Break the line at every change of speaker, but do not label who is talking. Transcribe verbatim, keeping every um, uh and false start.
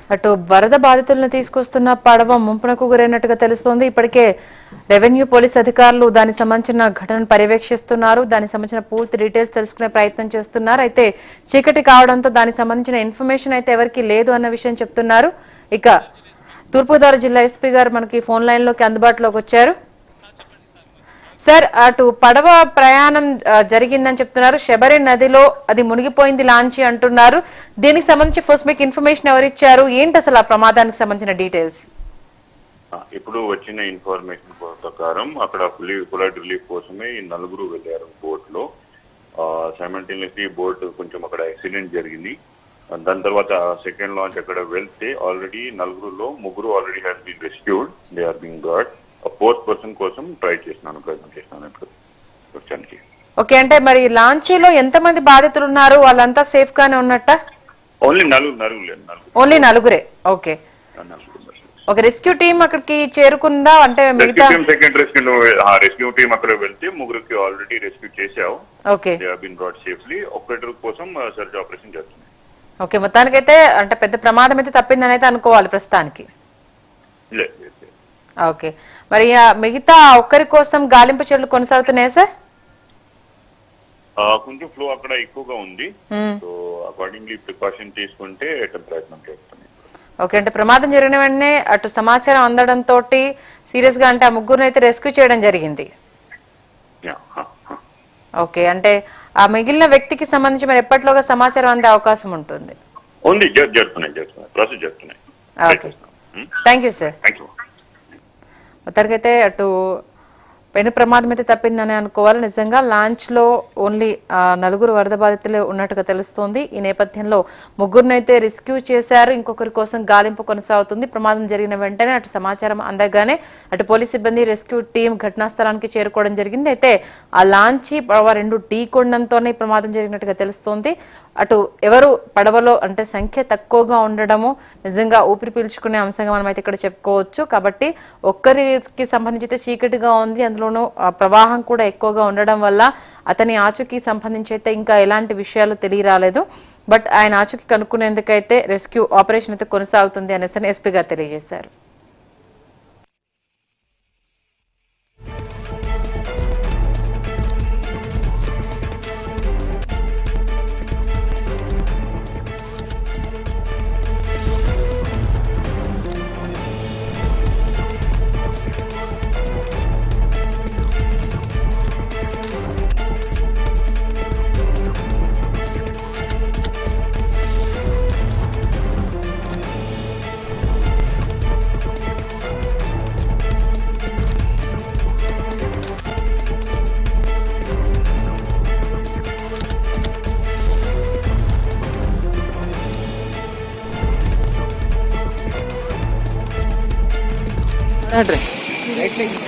అటు వరద బాధితులను తీసుకొస్తున్న పడవ ముంపునకు గురైనట్టుగా తెలుస్తోంది. ఇప్పటికే రెవెన్యూ పోలీస్ అధికారులు దానికి సంబంధించిన ఘటనను పర్యవేక్షిస్తున్నారు. దానికి సంబంధించిన పూర్తి డీటెయిల్స్ తెలుసుకునే ప్రయత్నం చేస్తున్నారు. అయితే చీకటి కావడంతో దానికి సంబంధించిన ఇన్ఫర్మేషన్ అయితే ఎవరికి లేదు అన్న విషయం చెప్తున్నారు. ఇక తూర్పుగోదావరి జిల్లా ఎస్పీ గారు మనకి ఫోన్ లైన్ లోకి అందుబాటులోకి వచ్చారు. సార్, అటు పడవ ప్రయాణం జరిగిందని చెప్తున్నారు. శబరి నదిలో అది మునిగిపోయింది లాంచి అంటున్నారు. దీనికి సంబంధించి ఫస్ట్ మీకు ఇన్ఫర్మేషన్ ఎవరు ఇచ్చారు, ఏంటి అసలు ఆ ప్రమాదానికి సంబంధించిన డీటెయిల్స్?
ఇప్పుడు వచ్చిన ఇన్ఫర్మేషన్ ప్రకారం అక్కడ ఫ్లడ్ రిలీఫ్ కోసమే ఈ నలుగురు వెళ్ళారు బోట్ లో. సైమల్టేనియస్లీ బోట్ కొంచెం అక్కడ యాక్సిడెంట్ జరిగింది. దాని తర్వాత సెకండ్ లాంచ్ అక్కడ వెళ్తే ఆల్రెడీ నలుగురులో ముగ్గురు already has been rescued. They are being god. Fourth person కోసం ట్రై చేస్తున్నాను ప్రయత్నం చేస్తున్నాను ఇప్పుడు వచ్చానికి.
ఓకే, అంటే మరి లాంచీలో ఎంత మంది బాధితులు ఉన్నారు? వాళ్ళంతా సేఫ్ గానే ఉన్నట్ట?
ఓన్లీ నలుగురు నలుగురు
ఓన్లీ నలుగురే. ఓకే, ఒక రెస్క్యూ టీమ్ అక్కడికి చేరుకుందా? అంటే మిగతా
సెకండ్ రెస్క్యూ రెస్క్యూ టీమ్ అక్కడ వెళ్తే ముగ్గురికి ఆల్రెడీ రెస్క్యూ చేసావు.
Okay,
they have been brought safely. ఒక్కటి కోసం సర్చ్ ఆపరేషన్ చేస్తుంది.
ఓకే, మొత్తానికైతే అంటే పెద్ద ప్రమాదం అయితే తప్పిందని అయితే అనుకోవాలి ప్రస్తుతానికి. ఓకే, మరి మిగతా ఒక్కరి కోసం గాలింపు చర్యలు కొనసాగుతున్నాయా సార్?
కొంచెం ఫ్లో అక్కడ ఎక్కువగా ఉంది. సో అకార్డింగ్లీ ప్రికాషన్ తీసుకుంటే ప్రయత్నం చేస్తున్నాయి.
ఓకే, అంటే ప్రమాదం జరిగిన వెంటనే అటు సమాచారం అందడంతో సీరియస్ గా అంటే ఆ ముగ్గురిని అయితే రెస్క్యూ చేయడం జరిగింది. ఓకే, అంటే ఆ మిగిలిన వ్యక్తికి సంబంధించి మరి ఎప్పటిలోగా సమాచారం అందే అవకాశం ఉంటుంది?
ఉంది, జరుగుతున్నాయి జరుగుతున్నాయి ప్రాసెస్ జరుగుతున్నాయి.
Okay, thank you sir. మొత్తానికైతే అటు పెను ప్రమాదం అయితే తప్పిందని అనుకోవాలి. నిజంగా లాంచ్ లో ఓన్లీ నలుగురు వరద బాధితులే ఉన్నట్టుగా తెలుస్తోంది. ఈ నేపథ్యంలో ముగ్గురిని అయితే రెస్క్యూ చేశారు. ఇంకొకరి కోసం గాలింపు కొనసాగుతుంది. ప్రమాదం జరిగిన వెంటనే అటు సమాచారం అందగానే అటు పోలీస్ సిబ్బంది రెస్క్యూ టీం ఘటనా స్థలానికి చేరుకోవడం జరిగింది. అయితే ఆ లాంచీ పడవ రెండు ఢీ కొనడంతోనే ప్రమాదం జరిగినట్టుగా తెలుస్తోంది. అటు ఎవరు పడవలో అంటే సంఖ్య తక్కువగా ఉండడము నిజంగా ఊపిరి పీల్చుకునే అంశంగా మనం అయితే ఇక్కడ చెప్పుకోవచ్చు. కాబట్టి ఒక్కరికి సంబంధించి చీకటిగా ఉంది, అందులోనూ ప్రవాహం కూడా ఎక్కువగా ఉండడం వల్ల అతని ఆచూకీ సంబంధించి అయితే ఇంకా ఎలాంటి విషయాలు తెలియరాలేదు. బట్ ఆయన ఆచూకీ కనుక్కునేందుకైతే రెస్క్యూ ఆపరేషన్ అయితే కొనసాగుతుంది అనేసి ఎస్పీ గారు తెలియజేశారు.
Right, right.